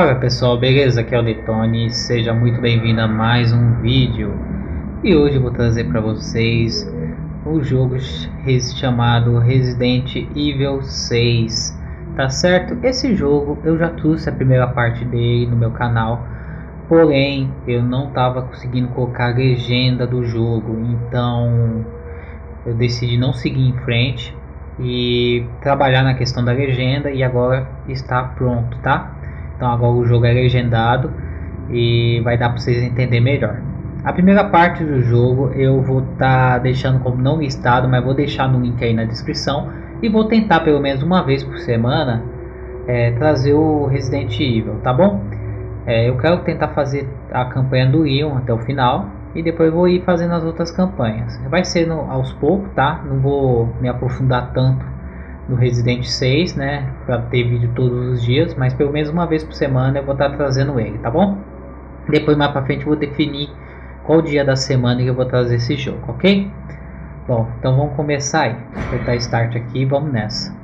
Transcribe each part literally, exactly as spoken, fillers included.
Fala pessoal, beleza? Aqui é o Detone, seja muito bem-vindo a mais um vídeo. E hoje eu vou trazer para vocês o jogo chamado Resident Evil seis, tá certo? Esse jogo eu já trouxe a primeira parte dele no meu canal, porém eu não estava conseguindo colocar a legenda do jogo, então eu decidi não seguir em frente e trabalhar na questão da legenda, e agora está pronto, tá? Então agora o jogo é legendado e vai dar para vocês entenderem melhor. A primeira parte do jogo eu vou estar tá deixando como não listado, mas vou deixar no link aí na descrição, e vou tentar pelo menos uma vez por semana é, trazer o Resident Evil, tá bom? É, eu quero tentar fazer a campanha do Leon até o final e depois vou ir fazendo as outras campanhas. Vai ser no, aos poucos, tá? Não vou me aprofundar tanto no Resident seis, né? Para ter vídeo todos os dias, mas pelo menos uma vez por semana eu vou estar tá trazendo ele, tá bom? Depois mais para frente eu vou definir qual dia da semana que eu vou trazer esse jogo, ok? Bom, então vamos começar aí. Vou apertar Start aqui e vamos nessa.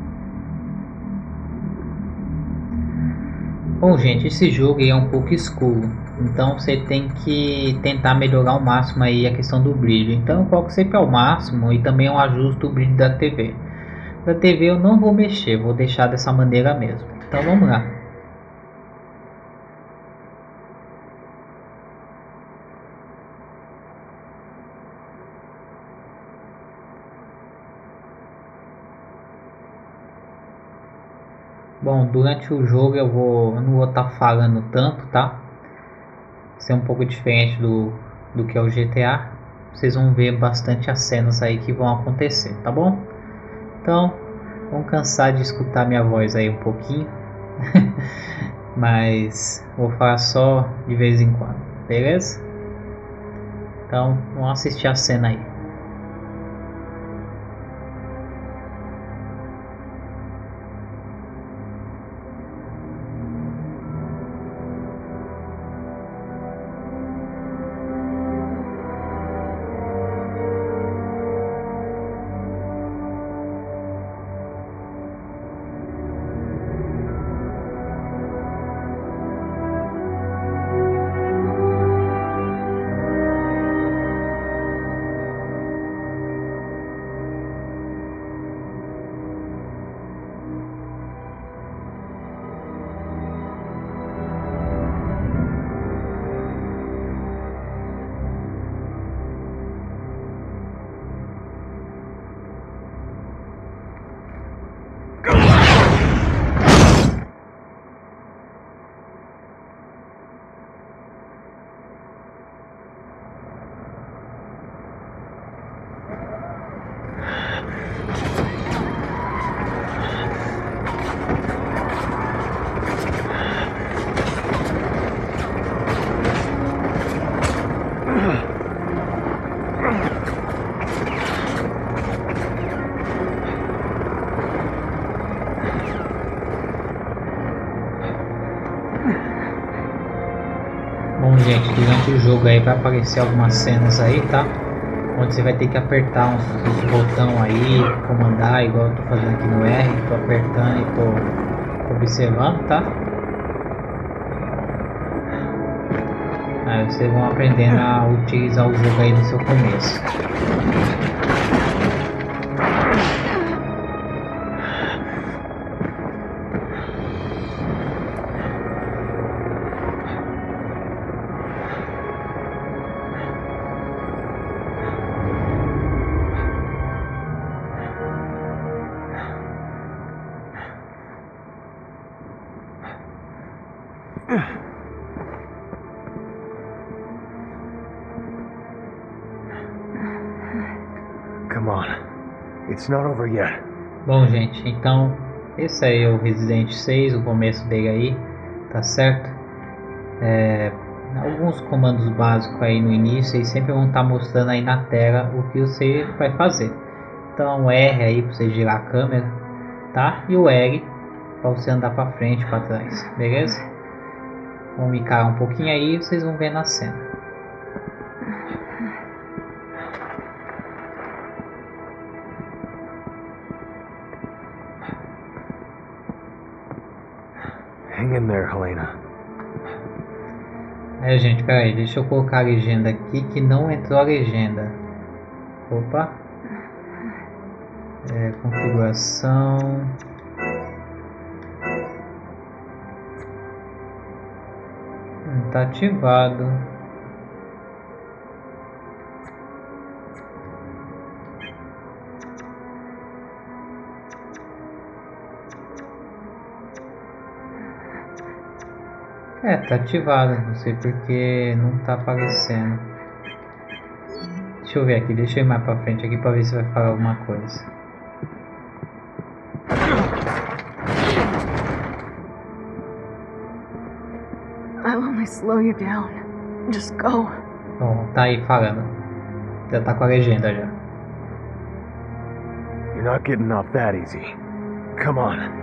Bom, gente, esse jogo aí é um pouco escuro, então você tem que tentar melhorar ao máximo aí a questão do brilho. Então eu coloco sempre ao máximo e também eu ajusto o brilho da T V. Da T V eu não vou mexer, vou deixar dessa maneira mesmo. Então vamos lá. Bom, durante o jogo eu vou, eu não vou estar tá falando tanto, tá? Ser um pouco diferente do, do que é o G T A. Vocês vão ver bastante as cenas aí que vão acontecer, tá bom? Então, vão cansar de escutar minha voz aí um pouquinho. Mas vou falar só de vez em quando, beleza? Então, vamos assistir a cena aí. Bom, gente, durante o jogo aí vai aparecer algumas cenas aí, tá? Onde você vai ter que apertar uns, uns botão aí, comandar, igual eu tô fazendo aqui no R, tô apertando e tô observando, tá? Aí vocês vão aprendendo a utilizar o jogo aí no seu começo. Come on. It's not over yet. Bom, gente, então esse aí é o Resident seis, o começo dele aí, tá certo? É, alguns comandos básicos aí no início e sempre vão estar tá mostrando aí na tela o que você vai fazer. Então o R aí para você girar a câmera, tá? E o L para você andar para frente, para trás, beleza? Vamos micar um pouquinho aí e vocês vão ver na cena. Hang in there, Helena. É, gente, peraí, deixa eu colocar a legenda aqui que não entrou a legenda. Opa. É, configuração. Hum, tá ativado. É, tá ativado, não sei porque não tá aparecendo. Deixa eu ver aqui, deixa eu ir mais pra frente aqui pra ver se vai falar alguma coisa. I'll only slow you down. Just go. Bom, tá aí falando. Já tá com a legenda já. You're not getting off that easy. Come on.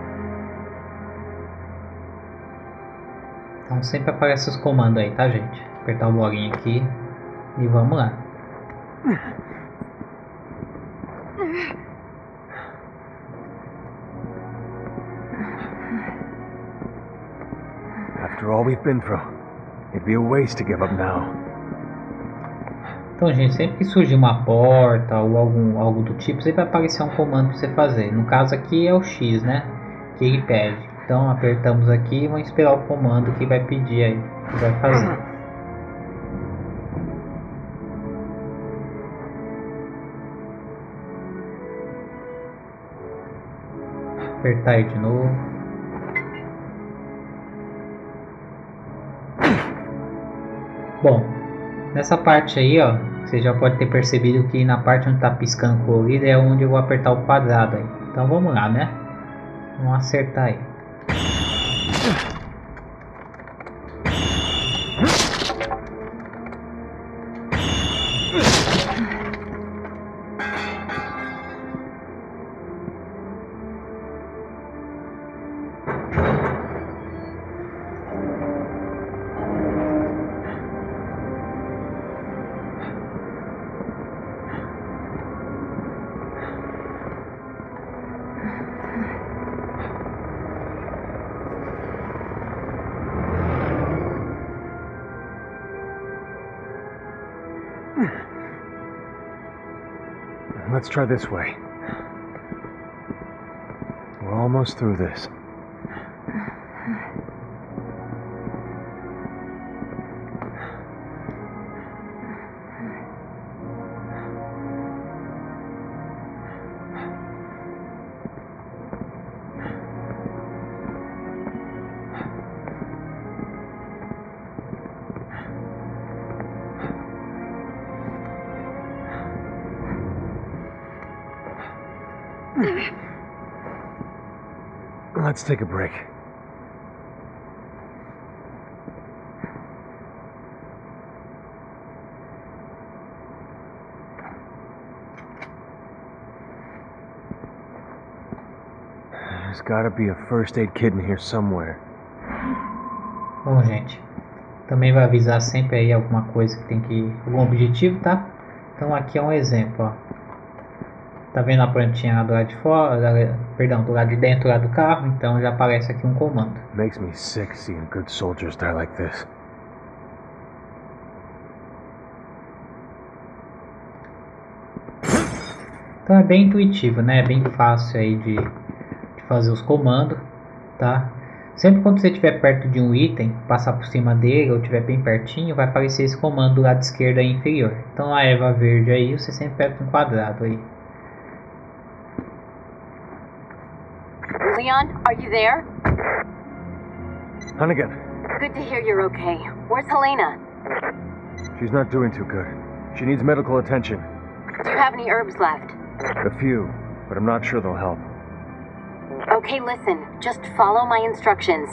Então sempre aparece os comandos aí, tá, gente? Apertar o bolinho aqui e vamos lá. After all we've been through, it'd be a waste to give up now. Então, gente, sempre que surgir uma porta ou algum, algo do tipo, sempre vai aparecer um comando para você fazer. No caso aqui é o X, né? Que ele pede. Então apertamos aqui e vamos esperar o comando que vai pedir aí, que vai fazer. Apertar aí de novo. Bom, nessa parte aí, ó, você já pode ter percebido que na parte onde está piscando colorido é onde eu vou apertar o quadrado aí. Então vamos lá, né? Vamos acertar aí. Let's try this way. We're almost through this. Let's take a break. There's gotta be a first aid kit in here somewhere. Bom, gente, também vai avisar sempre aí alguma coisa que tem que... algum objetivo, tá? Então aqui é um exemplo, ó. Tá vendo a plantinha do lado de fora, da, perdão, do lado de dentro lá do carro, então já aparece aqui um comando. Makes me sick seeing good soldiers die like this. Então é bem intuitivo, né? É bem fácil aí de, de fazer os comandos, tá? Sempre quando você estiver perto de um item, passar por cima dele ou estiver bem pertinho, vai aparecer esse comando do lado esquerdo aí inferior. Então a erva verde aí, você sempre aperta um quadrado aí. Leon, are you there? Hunnigan. Good to hear you're okay. Where's Helena? She's not doing too good. She needs medical attention. Do you have any herbs left? A few, but I'm not sure they'll help. Okay, listen. Just follow my instructions.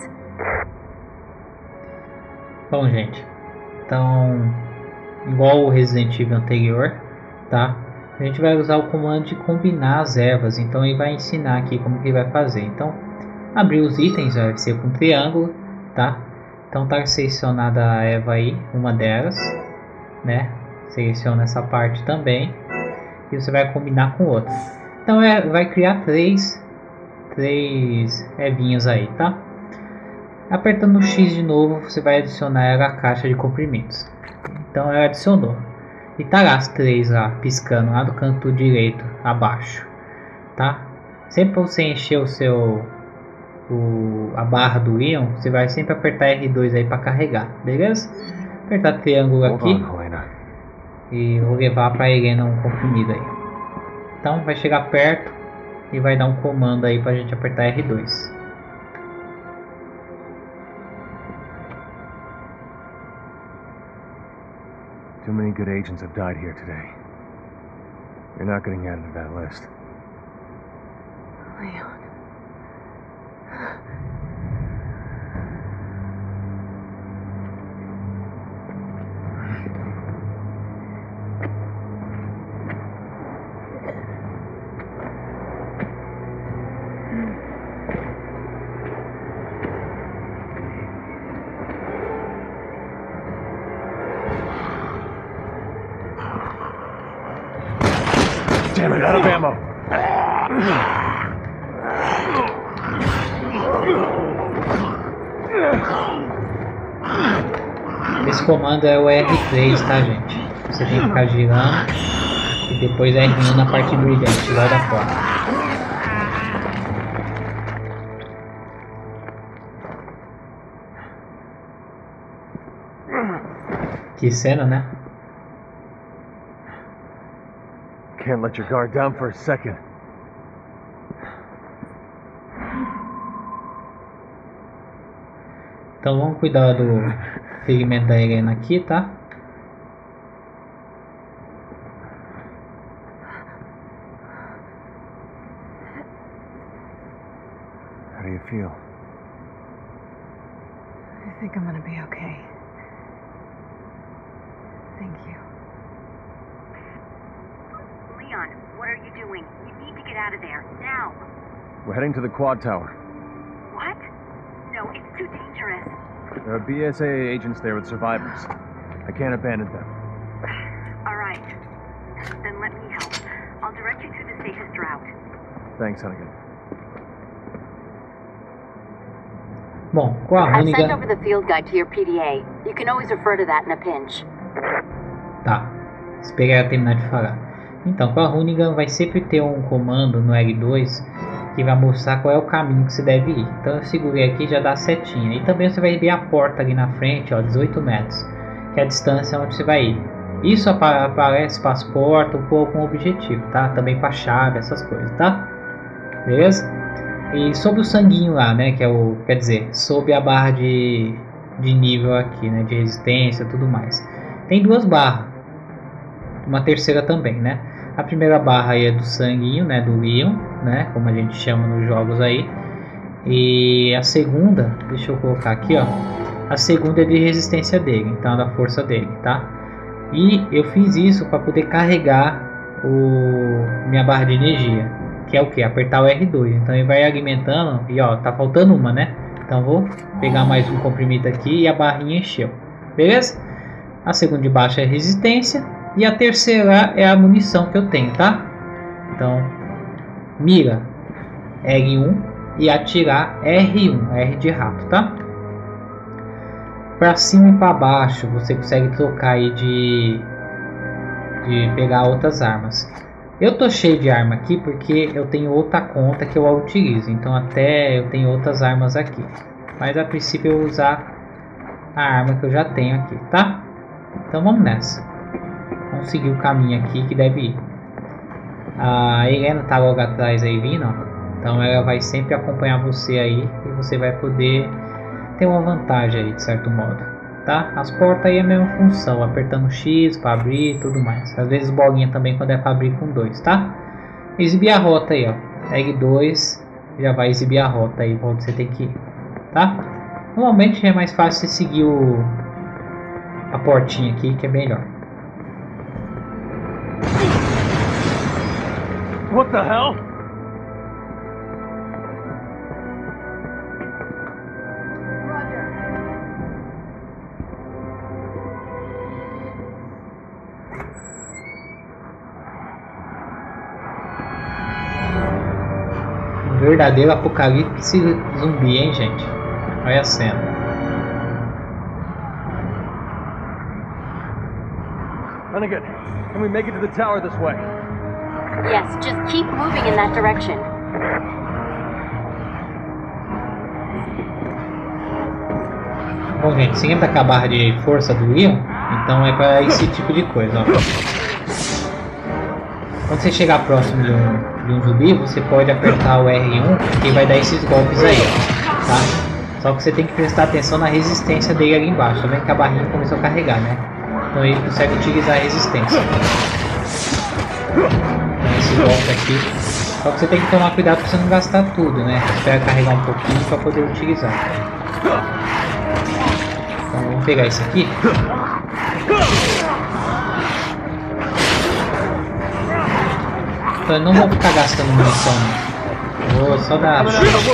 Bom, gente. Então, igual o Resident Evil anterior, tá? A gente vai usar o comando de combinar as ervas, então ele vai ensinar aqui como que vai fazer. Então, abrir os itens vai ser com triângulo, tá? Então tá selecionada a erva aí, uma delas, né? Seleciona essa parte também e você vai combinar com outra. Então é, vai criar três, três ervinhas aí, tá? Apertando o X de novo, você vai adicionar ela à caixa de comprimidos. Então ela adicionou. E tá lá as três lá, piscando lá do canto direito, abaixo. Tá? Sempre para você encher o seu... O, a barra do íon, você vai sempre apertar R dois aí para carregar, beleza? Apertar triângulo aqui e vou levar para a Helena um comprimido aí. Então vai chegar perto e vai dar um comando aí para a gente apertar R dois. Too many good agents have died here today. You're not getting added to that list. Leon. Damn it, out of ammo. Esse comando é o R três, tá, gente? Você tem que ficar girando e depois R um na parte brilhante lá da porta. Que cena, né? Can't let your guard down for a second. Então vamos cuidar do ferimento da Helena aqui, tá? How do you feel? I think I'm gonna be okay. Thank you. Leon, what are you doing? You need to get out of there, now. We're heading to the quad tower. What? No, it's too dangerous. There are B S A A agents there with survivors. I can't abandon them. All right. Then let me help. I'll direct you to the safest route. Thanks, Hunnigan. Bom, com a I've sent Hunnigan... over the field guide to your P D A. You can always refer to that in a pinch. Tá, esperei ela terminar de falar. Então, com a Hunnigan vai sempre ter um comando no L dois que vai mostrar qual é o caminho que você deve ir. Então eu segurei aqui e já dá a setinha. E também você vai ver a porta ali na frente, ó, dezoito metros, que é a distância onde você vai ir. Isso aparece para as portas ou por algum objetivo, tá? Também para chave, essas coisas, tá? Beleza? E sobre o sanguinho lá, né, que é o, quer dizer, sobre a barra de, de nível aqui, né, de resistência e tudo mais. Tem duas barras, uma terceira também, né? A primeira barra aí é do sanguinho, né, do Leon, né, como a gente chama nos jogos aí. E a segunda, deixa eu colocar aqui, ó. A segunda é de resistência dele, então da força dele, tá? E eu fiz isso para poder carregar o minha barra de energia, que é o que? Apertar o R dois. Então ele vai alimentando e ó, tá faltando uma, né? Então vou pegar mais um comprimido aqui e a barrinha encheu, beleza? A segunda de baixo é resistência. E a terceira é a munição que eu tenho, tá? Então, mira R um e atirar R um, R de rato, tá? Para cima e para baixo você consegue trocar aí de, de pegar outras armas. Eu tô cheio de arma aqui porque eu tenho outra conta que eu utilizo. Então até eu tenho outras armas aqui. Mas a princípio eu vou usar a arma que eu já tenho aqui, tá? Então vamos nessa. Vamos seguir o caminho aqui que deve ir. A Helena tá logo atrás aí vindo, ó. Então ela vai sempre acompanhar você aí e você vai poder ter uma vantagem aí de certo modo, tá? As portas aí é a mesma função, apertando X para abrir e tudo mais. Às vezes bolinha também quando é para abrir com dois, tá? Exibir a rota aí, ó. R dois já vai exibir a rota aí onde você tem que ir, tá? Normalmente é mais fácil você seguir o a portinha aqui que é melhor. What the hell? Um verdadeiro apocalipse zumbi, hein, gente? Olha a cena. Hunnigan, can we make it to the tower this way? Yes, just keep moving in that direction. Bom, gente, se lembra com a barra de força do Leon? Então é para esse tipo de coisa, ó. Quando você chegar próximo de um, de um zumbi, você pode apertar o R um e vai dar esses golpes aí, ó, tá? Só que você tem que prestar atenção na resistência dele ali embaixo. Tá vendo que a barrinha começou a carregar, né? Então ele consegue utilizar a resistência. Então, esse golpe aqui. Só que você tem que tomar cuidado para você não gastar tudo, né? Espera carregar um pouquinho para poder utilizar. Então vamos pegar esse aqui. Então eu não vou ficar gastando munição, não. Vou só dar.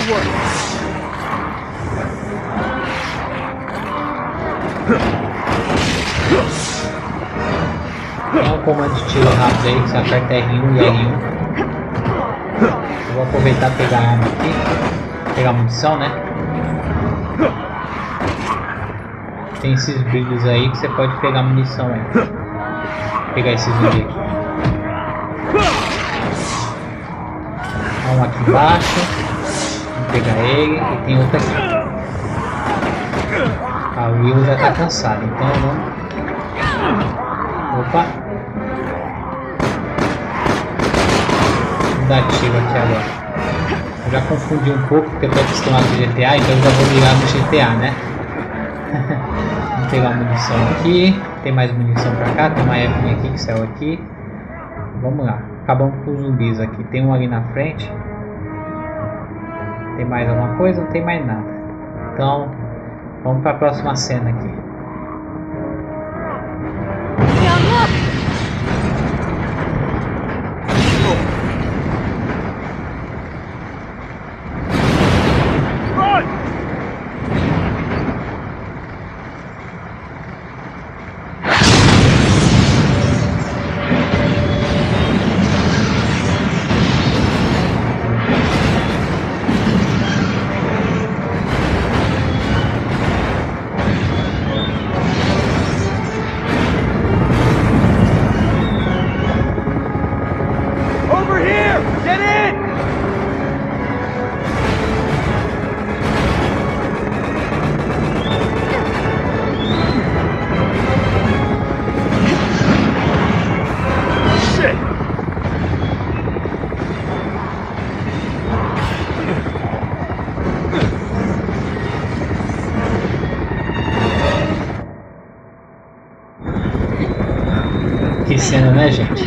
Tem um comando de tiro rápido aí que você aperta R um e R um. Eu vou aproveitar e pegar a arma aqui. Pegar munição, né? Tem esses brilhos aí que você pode pegar munição aí. Vou pegar esses zumbi aqui. Um aqui embaixo. Vamos pegar ele. E tem outro aqui. Ah, o Will já tá cansado, então vamos. Opa! Vamos dar tiro aqui agora. Eu já confundi um pouco porque eu tô acostumado com G T A, então eu já vou ligar no G T A, né? Vamos pegar munição aqui. Tem mais munição pra cá, tem uma F aqui que saiu aqui. Vamos lá. Acabamos com os zumbis aqui. Tem um ali na frente. Tem mais alguma coisa? Não tem mais nada. Então, vamos para a próxima cena aqui. Que cena, né, gente?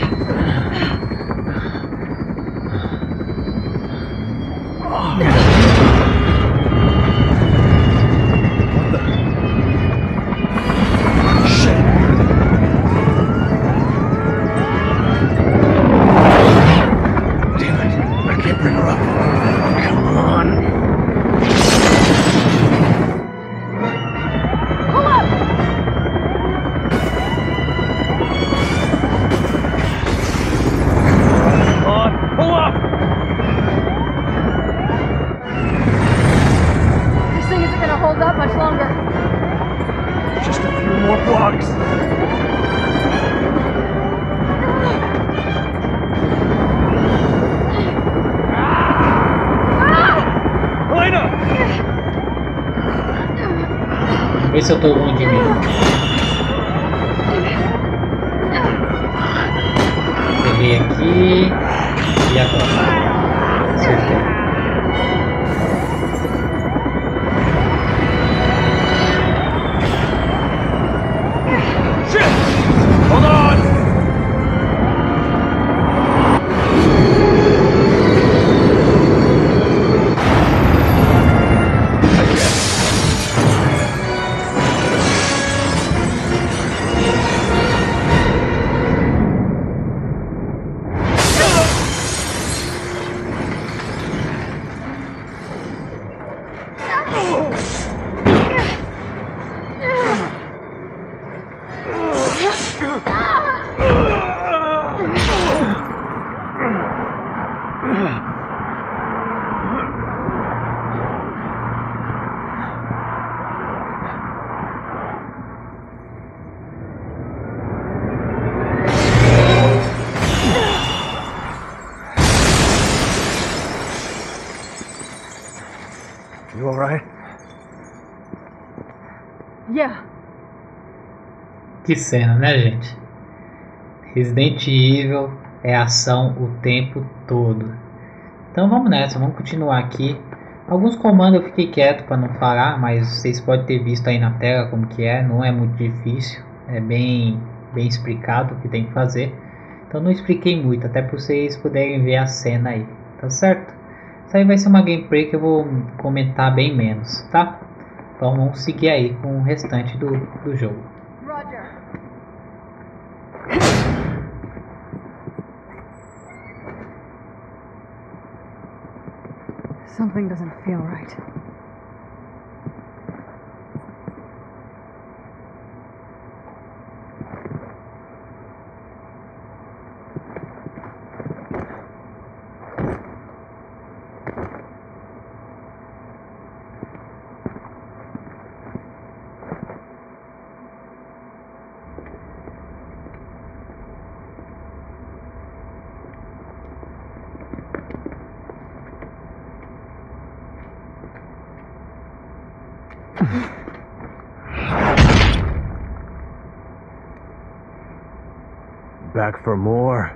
Vê se eu tô ruim de mim. Peguei aqui e agora. Acertei. Hold on! Yeah. Que cena, né, gente? Resident Evil é ação o tempo todo. Então vamos nessa, vamos continuar aqui. Alguns comandos eu fiquei quieto para não falar, mas vocês podem ter visto aí na tela como que é. Não é muito difícil, é bem, bem explicado o que tem que fazer. Então não expliquei muito, até para vocês poderem ver a cena aí, tá certo? Isso aí vai ser uma gameplay que eu vou comentar bem menos, tá? Então vamos seguir aí com o restante do, do jogo. Roger. Something doesn't feel right. Back for more?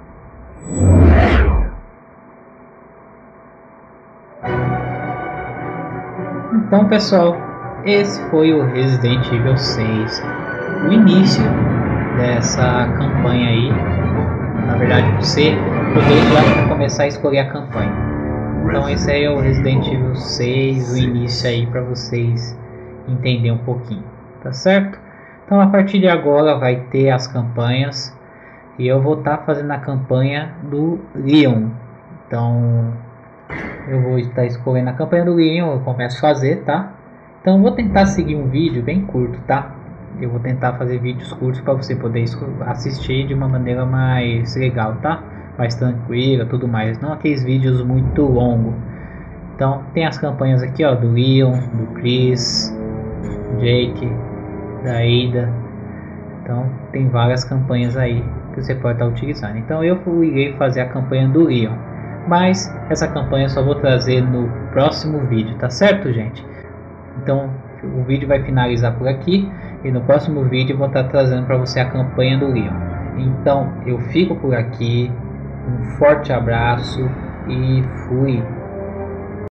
Então pessoal, esse foi o Resident Evil seis, o início dessa campanha aí. Na verdade você poder já começar a escolher a campanha. Então esse aí é o Resident Evil seis, o início aí para vocês entenderem um pouquinho, tá certo? Então a partir de agora vai ter as campanhas e eu vou estar tá fazendo a campanha do Leon. Então eu vou estar escolhendo a campanha do Leon, eu começo a fazer, tá? Então eu vou tentar seguir um vídeo bem curto, tá? Eu vou tentar fazer vídeos curtos para você poder assistir de uma maneira mais legal, tá? Mais tranquila, tudo mais, não aqueles vídeos muito longos. Então tem as campanhas aqui, ó, do Leon, do Chris, Jake, da Ada. Então tem várias campanhas aí que você pode estar utilizando. Então eu irei fazer a campanha do Leon, mas essa campanha eu só vou trazer no próximo vídeo, tá certo, gente? Então o vídeo vai finalizar por aqui e no próximo vídeo eu vou estar trazendo para você a campanha do Leon. Então eu fico por aqui, um forte abraço e fui!